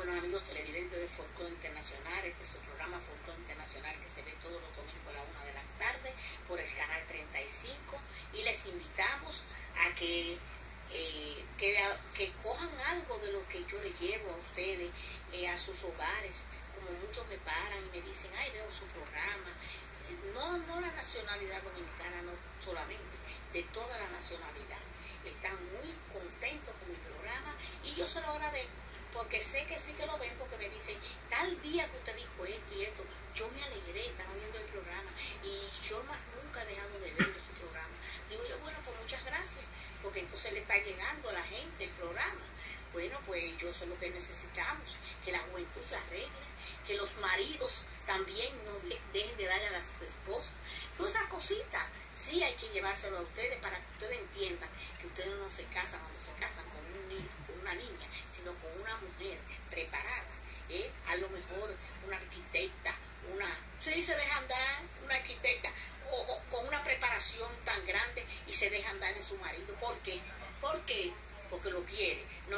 Bueno, amigos televidentes de Folclore Internacional, este es su programa Folclore Internacional que se ve todos los domingos a la 1 de la tarde por el canal 35 y les invitamos a que cojan algo de lo que yo les llevo a ustedes a sus hogares. Como muchos me paran y me dicen, ay, veo su programa. No la nacionalidad dominicana, no solamente, de toda la nacionalidad. Están muy contentos con mi programa y yo se lo agradezco, porque sé que sí que lo ven, porque me dicen, tal día que usted dijo esto y esto, yo me alegré, estaba viendo el programa y yo más nunca he dejado de ver su programa. Digo yo, bueno, pues muchas gracias, porque entonces le está llegando a la gente el programa. Bueno, pues yo sé lo que necesitamos, que la juventud se arregle, que los maridos también no dejen de darle a las esposas. Todas esas cositas, sí hay que llevárselo a ustedes para que ustedes entiendan que ustedes no se casan cuando se casan con un niño, con una niña, sino con una mujer preparada, a lo mejor una arquitecta, sí se deja andar una arquitecta, o con una preparación tan grande y se deja andar en su marido. ¿Por qué? ¿Por qué? Porque lo quiere. No,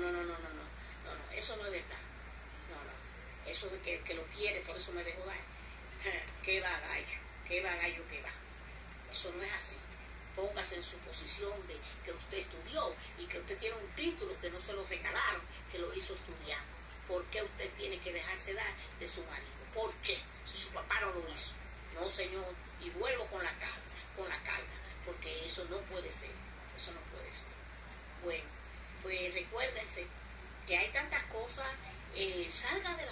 eso no es verdad. No, eso de que lo quiere, por eso me dejó dar. ¿Qué va, gallo? ¿Qué va, gallo? ¿Qué va? Eso no es así. Póngase en su posición de que usted estudió y que usted tiene un título que no se lo regalaron, que lo hizo estudiando. ¿Por qué usted tiene que dejarse dar de su marido? ¿Por qué? Si su papá no lo hizo. No, señor, y vuelvo con la carga, porque eso no puede ser. Eso no puede ser. Bueno, pues recuérdense que hay tantas cosas. Salga de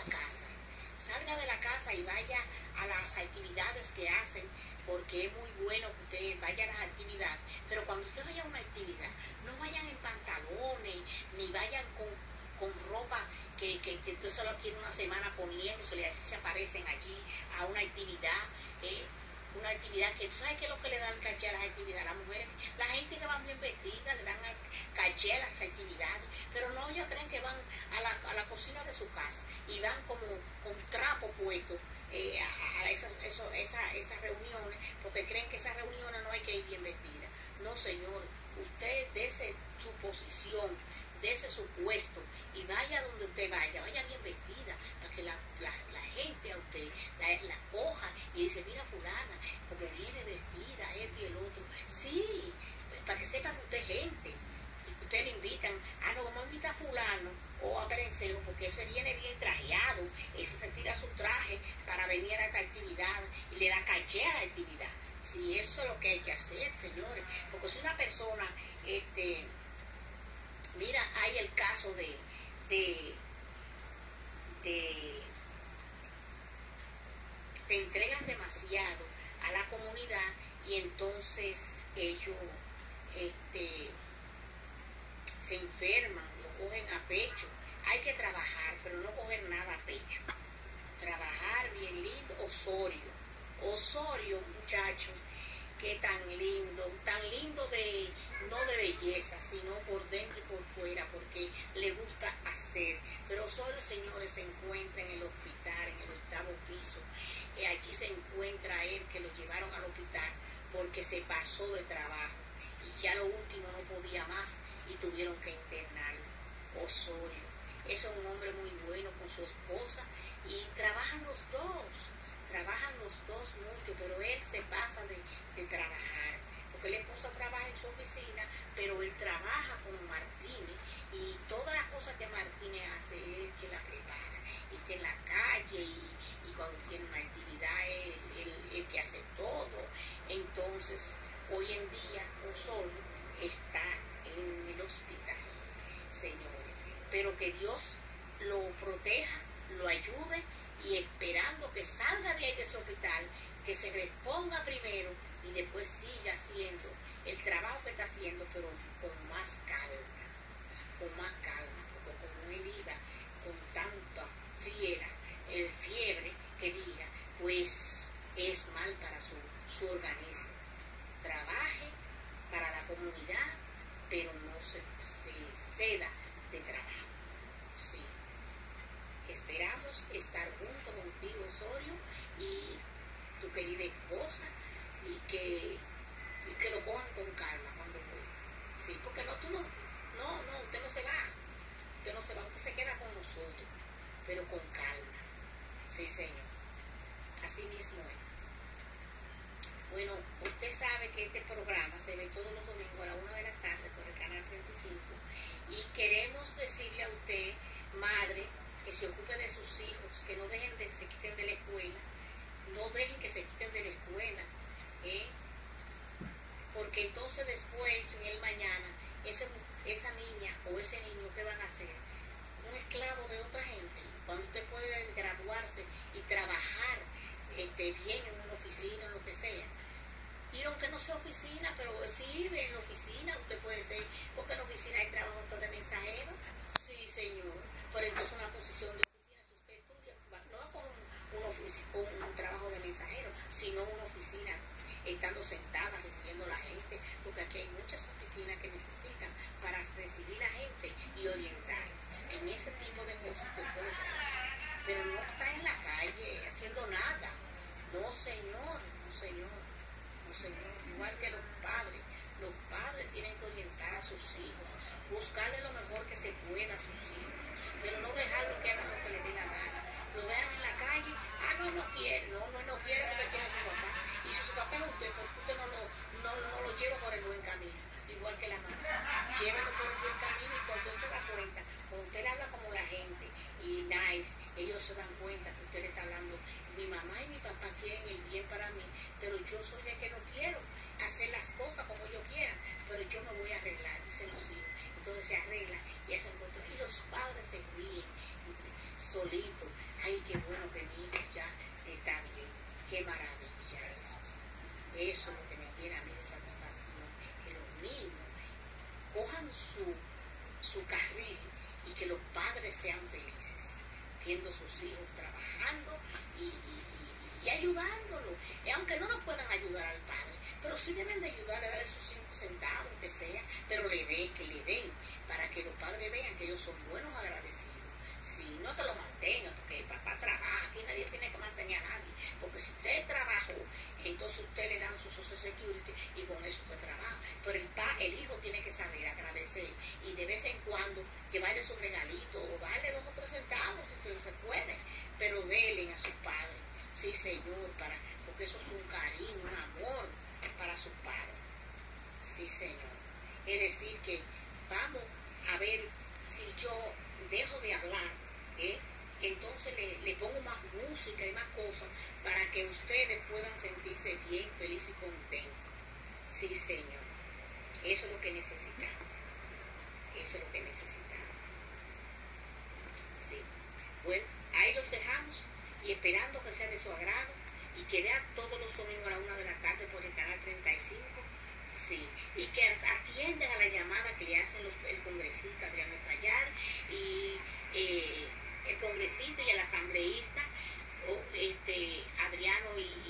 la casa y vaya a las actividades que hacen, porque es muy bueno que usted vaya a las actividades, pero cuando usted vaya a una actividad, no vayan en pantalones, ni vayan con ropa que usted solo tiene una semana poniéndose, y así se aparecen allí a una actividad, una actividad que tú sabes que es lo que le da el caché a las actividades. Las mujeres, la gente que van bien vestidas, le dan caché a las actividades, pero no, ellos creen que van a la cocina de su casa y van como con trapo puesto a esas reuniones, porque creen que esas reuniones no hay que ir bien vestida. No, señor, usted dese su posición, dese su puesto y vaya donde usted vaya bien vestida, para que la gente a usted la coja y dice, mira fulana, como viene vestida, esto y el otro. Sí, para que sepan que usted es gente, y que usted le invitan, no, vamos a invitar a fulano o a Perenceo, porque ese viene bien trajeado, ese se tira su traje para venir a esta actividad y le da caché a la actividad. Sí, eso es lo que hay que hacer, señores, porque si una persona, mira, hay el caso de te entregan demasiado a la comunidad y entonces ellos se enferman, lo cogen a pecho. Hay que trabajar, pero no coger nada a pecho. Trabajar bien lindo. Osorio, muchachos, que tan lindo no de belleza, sino por dentro y por fuera, porque le gusta hacer. Pero Osorio, señores, se encuentra en el hospital, en el 8º piso. Allí se encuentra él, que lo llevaron al hospital porque se pasó de trabajo y ya lo último no podía más y tuvieron que internarlo. Osorio, eso es un hombre muy bueno con su esposa y trabajan los dos mucho, pero él se pasa de trabajar, porque la esposa trabaja en su oficina, pero él trabaja con Martínez y todas las cosas que Martínez hace, él que la prepara, y está en la calle y cuando tiene una actividad, él que hace todo. Entonces, hoy en día, Osorio está en el hospital, señores, pero que Dios lo proteja, lo ayude y esperando que salga de ahí de ese hospital, que se reponga primero y después siga haciendo el trabajo que está haciendo, pero con más calma, porque como él iba con tanta fiebre que diga, pues es mal para su organismo. Trabaje para la comunidad, pero no se ceda de trabajo. Sí. Esperamos estar junto contigo, Osorio, y tu querida esposa, y que lo cojan con calma cuando puedan. Sí, porque usted no se va. usted no se va, usted se queda con nosotros, pero con calma. Sí, Señor. Así mismo es. Bueno, usted sabe que este programa se ve todos los domingos a la 1 de la tarde por el canal 35 y queremos decirle a usted, madre, que se ocupe de sus hijos, que no dejen de se quiten de la escuela, no dejen que se quiten de la escuela, porque entonces después, en el mañana, esa niña o ese niño, ¿qué van a hacer? Un esclavo de otra gente, cuando usted puede graduarse y trabajar bien en una oficina, en lo que sea. Y aunque no sea oficina, pero sí, en la oficina usted puede ser, porque en la oficina hay trabajo de mensajero. Sí, señor. Pero entonces una posición de oficina, si usted estudia, no va con un trabajo de mensajero, sino una oficina, estando sentada, recibiendo a la gente, porque aquí hay muchas oficinas que necesitan para recibir a la gente y orientar. En ese tipo de cosas usted puede trabajar, pero no está en la calle haciendo nada. No, señor, no, señor, no, señor. Igual que los padres tienen que orientar a sus hijos, buscarle lo mejor que se pueda a sus hijos, pero no dejarlo que hagan lo que les dé la gana. Lo dejan en la calle, no quiere, no quiere porque tiene su papá, y si su papá es usted, porque usted no lo lleva por el buen camino, igual que la mamá, llévalo por el buen camino, y cuando usted se da cuenta, cuando usted le habla como la gente, y nice, ellos se dan cuenta que usted le está hablando, mi mamá y mi papá quieren el bien para mí, pero yo soy de que no quiero hacer las cosas como yo quiera, pero yo me voy a arreglar, dicen los hijos. Entonces se arregla y hacen control, y los padres se ríen solitos. Ay, qué bueno que mi hijo ya está bien, qué maravilla eso. Eso es lo que me tiene a mí de satisfacción, que los niños cojan su carril y que los padres sean felices, viendo a sus hijos trabajando y ayudándolo, aunque no nos puedan ayudar al padre, pero sí deben de ayudarle a darle sus 5 centavos, que sea, pero que le den, para que los padres vean que ellos son buenos agradecidos. Si no te lo mantengan, porque el papá trabaja, aquí nadie tiene que mantener a nadie, porque si usted trabajó, entonces usted le dan su Social Security y con eso usted trabaja, pero el hijo tiene que saber agradecer y de vez en cuando llevarle su regalito o darle 2 o 3 centavos si se puede, pero denle a sus padres, sí, señor, porque eso es un cariño, un amor para sus padres, sí, señor. Es decir que vamos a ver, si yo dejo de hablar, entonces le pongo más música y más cosas para que ustedes puedan sentirse bien, felices y contentos. Sí, señor. Eso es lo que necesitamos. Eso es lo que necesitamos. Sí. Bueno, ahí los dejamos y esperando que sea de su agrado y que vean todos los domingos a la 1 de la tarde por el canal 35. Sí, y que atiendan a la llamada que le hacen el congresista Adriano Tallar y el congresista y el asambleísta Adriano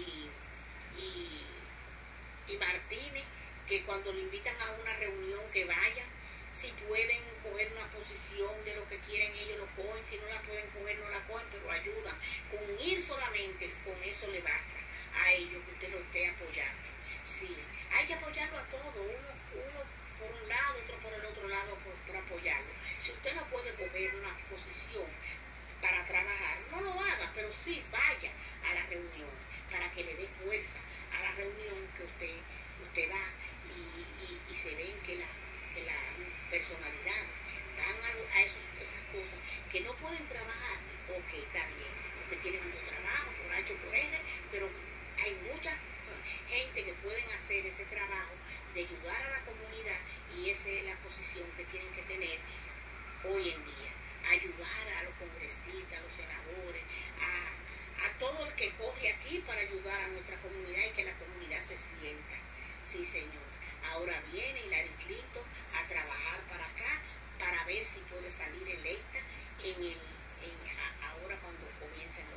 y Martínez, que cuando lo invitan a una reunión que vayan, si pueden coger una posición de lo que quieren ellos lo cogen, si no la pueden coger no la cogen, pero ayudan. Con ir solamente, con eso le basta a ellos que usted lo esté apoyando. Sí, hay que apoyarlo a todos, uno por un lado, otro por el otro lado por apoyarlo. Si usted no puede coger una posición para trabajar, no lo haga, pero sí vaya a la reunión para que le dé fuerza a la reunión que usted va y se ven que las personalidades dan a esas cosas que no pueden trabajar, ok, está bien, usted tiene mucho trabajo, por H o por R, pero hay mucha gente que pueden hacer ese trabajo de ayudar a la comunidad y esa es la posición que tienen que tener hoy en día, ayudar a los congresistas, a los senadores, a todo el que corre aquí para ayudar a nuestra comunidad y que la comunidad se sienta. Sí, señor. Ahora viene Hillary Clinton a trabajar para acá para ver si puede salir electa ahora cuando comiencen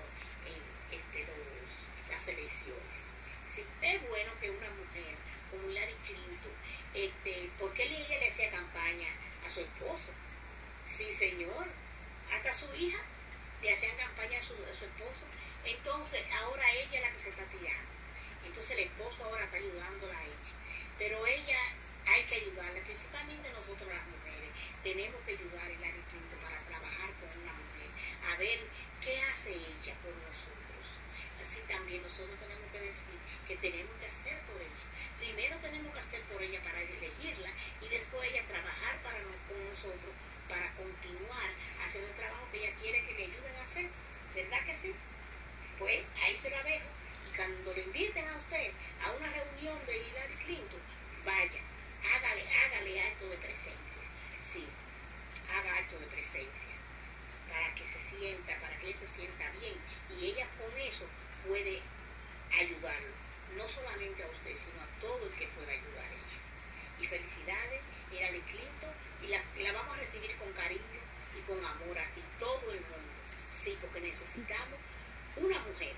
las elecciones. Sí, es bueno que una mujer como Hillary Clinton, porque ella le hacía campaña a su esposo. Sí, señor. Hasta su hija le hacían campaña a su esposo. Entonces, ahora ella es la que se está tirando. Entonces, el esposo ahora está ayudándola a ella. Pero ella hay que ayudarle, principalmente nosotros las mujeres. Tenemos que ayudar a Hillary Clinton para trabajar con una mujer, a ver qué hace ella por nosotros. Así también nosotros tenemos que decir que tenemos que hacer por ella. Primero tenemos que hacer por ella para elegirla y después ella trabajar con nosotros para continuar haciendo el trabajo que ella quiere que le ayuden a hacer. ¿Verdad que sí? Pues ahí se la dejo. Y cuando le inviten a usted a una reunión de Hillary Clinton, vaya, hágale acto de presencia. Sí, haga acto de presencia para que él se sienta bien. Y ella con eso puede ayudarlo. No solamente a usted, sino a todo el que pueda ayudar a ella. Y felicidades, Hillary Clinton, y la vamos a recibir con cariño y con amor aquí, todo el mundo. Sí, porque necesitamos una mujer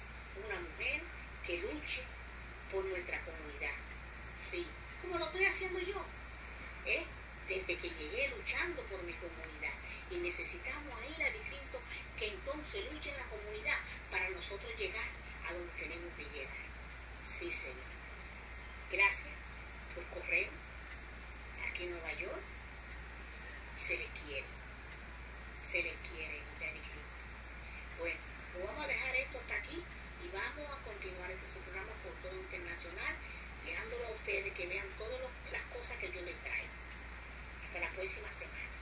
que luche por nuestra comunidad. Sí, como lo estoy haciendo yo, desde que llegué luchando por mi comunidad. Y necesitamos a Hillary Clinton que entonces luche en la comunidad para nosotros llegar a donde tenemos que llegar. Sí, Señor. Gracias por correr aquí en Nueva York. Se le quiere, Hillary Clinton. Bueno, pues vamos a dejar esto hasta aquí y vamos a continuar este su programa por todo internacional, dejándolo a ustedes que vean todas las cosas que yo les traigo. Hasta la próxima semana.